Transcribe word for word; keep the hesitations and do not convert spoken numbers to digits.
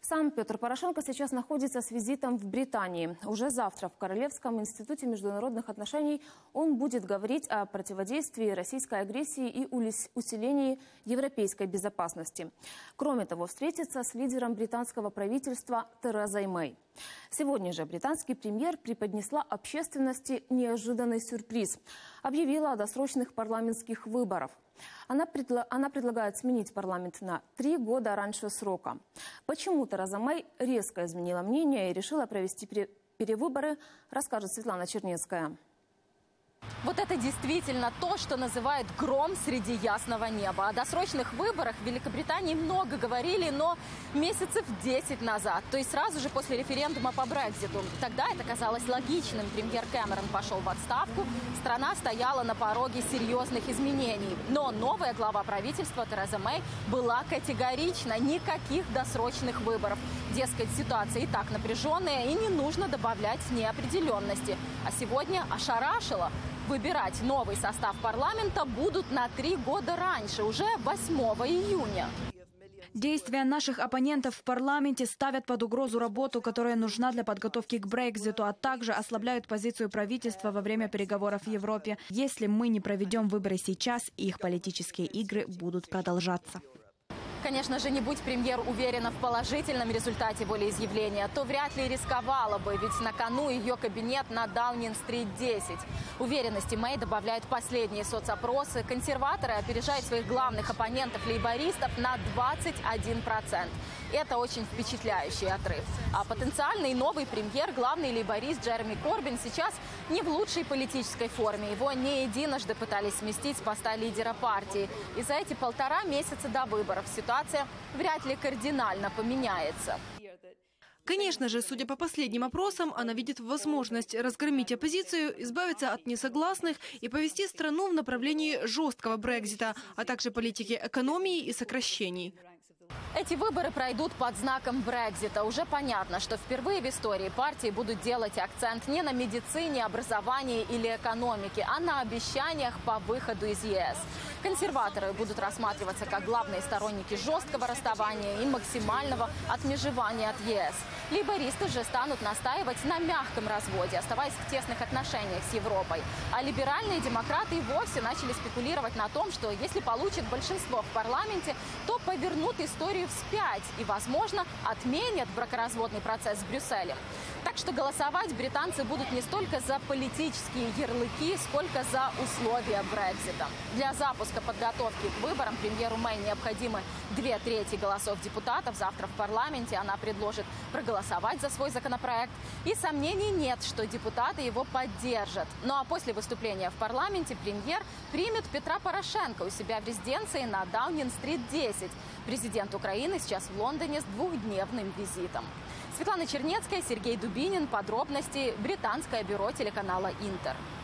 Сам Петр Порошенко сейчас находится с визитом в Британии. Уже завтра в Королевском институте международных отношений он будет говорить о противодействии российской агрессии и усилении европейской безопасности. Кроме того, встретится с лидером британского правительства Терезой Мэй. Сегодня же британский премьер преподнесла общественности неожиданный сюрприз. Объявила о досрочных парламентских выборах. Она, предла... Она предлагает сменить парламент на три года раньше срока. Почему Тереза Мэй резко изменила мнение и решила провести пере... перевыборы, расскажет Светлана Чернецкая. Вот это действительно то, что называют гром среди ясного неба. О досрочных выборах в Великобритании много говорили, но месяцев десять назад, то есть сразу же после референдума по Брекситу. Тогда это казалось логичным. Премьер Кэмерон пошел в отставку, страна стояла на пороге серьезных изменений. Но новая глава правительства Тереза Мэй была категорична: никаких досрочных выборов. Дескать, ситуация и так напряженная, и не нужно добавлять неопределенности. А сегодня ошарашила. Выбирать новый состав парламента будут на три года раньше, уже восьмого июня. Действия наших оппонентов в парламенте ставят под угрозу работу, которая нужна для подготовки к Брекситу, а также ослабляют позицию правительства во время переговоров в Европе. Если мы не проведем выборы сейчас, их политические игры будут продолжаться. Конечно же, не будь премьер уверена в положительном результате волеизъявления, то вряд ли рисковала бы, ведь на кону ее кабинет на Даунинг-стрит десять. Уверенности Мэй добавляют последние соцопросы. Консерваторы опережают своих главных оппонентов-лейбористов на двадцать один процент. Это очень впечатляющий отрыв. А потенциальный новый премьер, главный лейборист Джереми Корбин, сейчас не в лучшей политической форме. Его не единожды пытались сместить с поста лидера партии. И за эти полтора месяца до выборов ситуация вряд ли кардинально поменяется. Конечно же, судя по последним опросам, она видит возможность разгромить оппозицию, избавиться от несогласных и повести страну в направлении жесткого Брексита, а также политики экономии и сокращений. Эти выборы пройдут под знаком Брексита. Уже понятно, что впервые в истории партии будут делать акцент не на медицине, образовании или экономике, а на обещаниях по выходу из ЕС. Консерваторы будут рассматриваться как главные сторонники жесткого расставания и максимального отмежевания от ЕС. Лейбористы же станут настаивать на мягком разводе, оставаясь в тесных отношениях с Европой. А либеральные демократы и вовсе начали спекулировать на том, что если получат большинство в парламенте, то повернут историю вспять и, возможно, отменят бракоразводный процесс с Брюсселем. Так что голосовать британцы будут не столько за политические ярлыки, сколько за условия Брексита. Для запуска подготовки к выборам премьеру Мэй необходимы две трети голосов депутатов. Завтра в парламенте она предложит проголосовать за свой законопроект. И сомнений нет, что депутаты его поддержат. Ну а после выступления в парламенте премьер примет Петра Порошенко у себя в резиденции на Даунинг-стрит десять. Президент Украины сейчас в Лондоне с двухдневным визитом. Светлана Чернецкая, Сергей Дубинин. Подробности. Британское бюро телеканала «Интер».